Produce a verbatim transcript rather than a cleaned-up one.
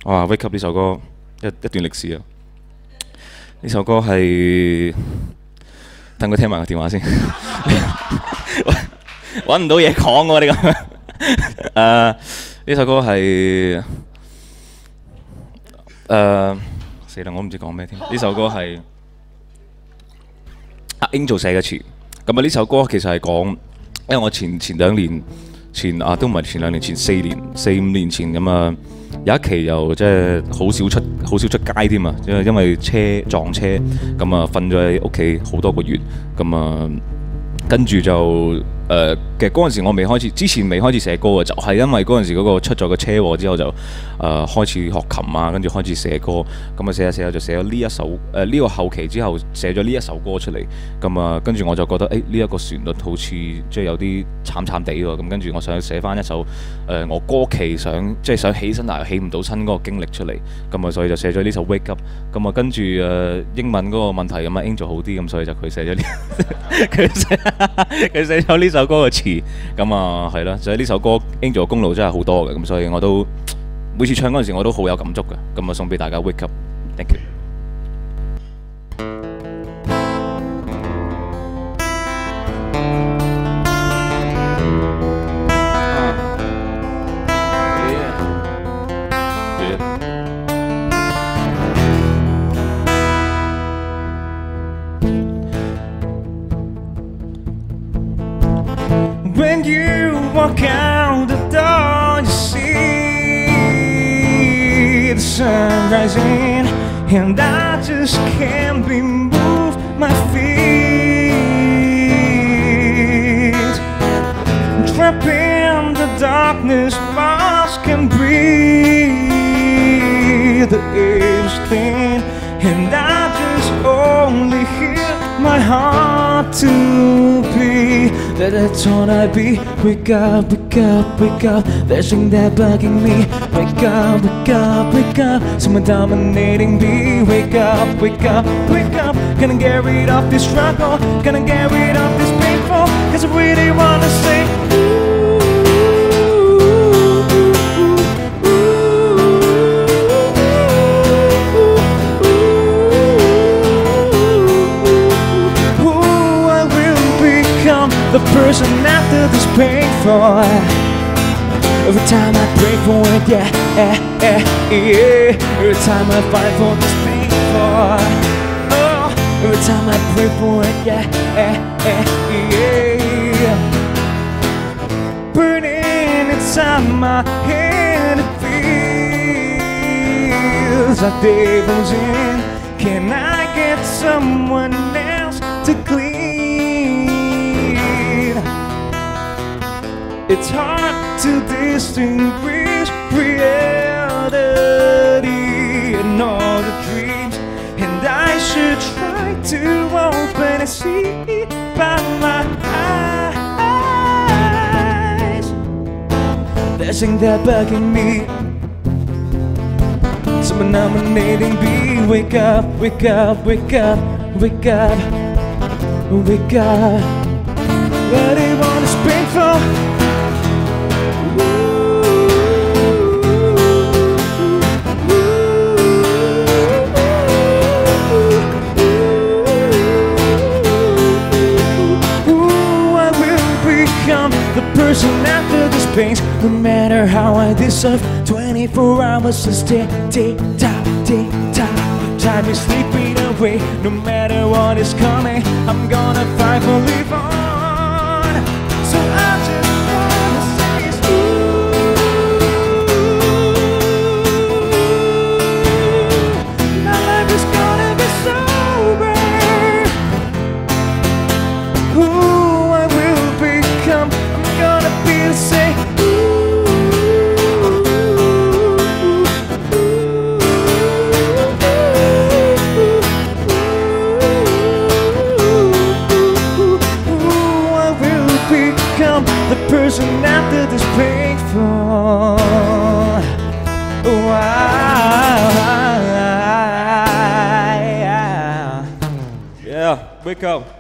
哇，Wake Up 呢首歌一一段歷史啊！呢首歌係等佢聽埋個電話先，揾唔到嘢講喎你咁。誒呢首歌係誒死啦！我唔知講咩添。呢首歌係阿 Angel 寫嘅詞。咁啊呢首歌其實係講，因為我前前兩年前啊都唔係前兩年前四年四五年前咁啊。有一期又即係好少出好少出街添啊，因為因為車撞車，咁啊瞓咗喺屋企好多個月，咁啊跟住就誒、呃、其實嗰陣時我未開始，之前未開始寫歌嘅，就係、是、因為嗰陣時嗰個出咗個車禍之後就誒、呃、開始學琴啊，跟住開始寫歌，咁啊寫下寫下就寫咗呢一首誒呢、呃這個後期之後寫咗呢一首歌出嚟，咁啊跟住我就覺得誒呢一個旋律好似即係有啲慘慘地喎，咁跟住我想寫翻一首誒、呃、我歌期想即係想起身但係起唔到身嗰個經歷出嚟，咁啊所以就寫咗呢首 Wake Up， 咁啊跟住誒、呃、英文嗰個問題咁啊 Angel 好啲，咁所以就佢寫咗呢佢寫佢寫咗呢首歌嘅詞，咁啊係啦，所以呢首歌 Angel 嘅功勞真係好多嘅，咁所以我都每次唱嗰陣時我都好有感觸嘅，咁啊送俾大家 Wake Up，thank you。When you walk out the door, you see the sun rising, and I just can't be moved my feet. Trapped in the darkness, lost can breathe. The air is thin, and I just only hear my heart to beat. That that's all I be. Wake up, wake up, wake up. There's something that bugging me. Wake up, wake up, wake up. Someone dominating me. Wake up, wake up, wake up. Gonna get rid of this struggle. Gonna get rid of this painful. Cause I really wanna say the person after this painful. Every time I pray for it, yeah, yeah, yeah, yeah. Every time I fight for this painful. Oh, every time I pray for it, yeah, yeah, yeah, yeah. Burning inside my head, it feels like devil's in. Can I get someone else to clean? It's hard to distinguish reality and all the dreams, and I should try to open and see by my eyes. There's something that bugging me, someone nominating me. Wake up, wake up, wake up, wake up, wake up. What they want is painful. The person after this pains, no matter how I deserve. Twenty-four hours is tick, tick, tock, tick, tock. Time is slipping away. No matter what is coming, I'm gonna fight for live on. So I just wanna say it's ooh, my life is gonna be sober. Who I will become, gonna be the same. Ooh, I will become the person after this painful. Oh, I, yeah, wake up.